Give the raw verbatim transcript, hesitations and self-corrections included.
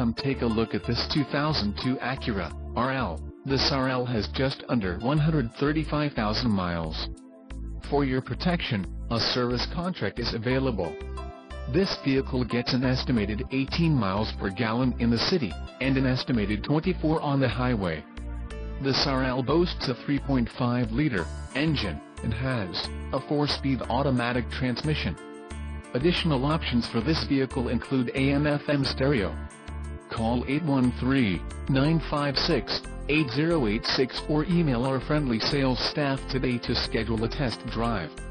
Come take a look at this two thousand two Acura R L. This R L has just under one hundred thirty-five thousand miles. For your protection, a service contract is available. This vehicle gets an estimated eighteen miles per gallon in the city, and an estimated twenty-four on the highway. This R L boasts a three point five liter engine, and has a four-speed automatic transmission. Additional options for this vehicle include A M F M stereo. Call eight one three, nine five six, eight zero eight six or email our friendly sales staff today to schedule a test drive.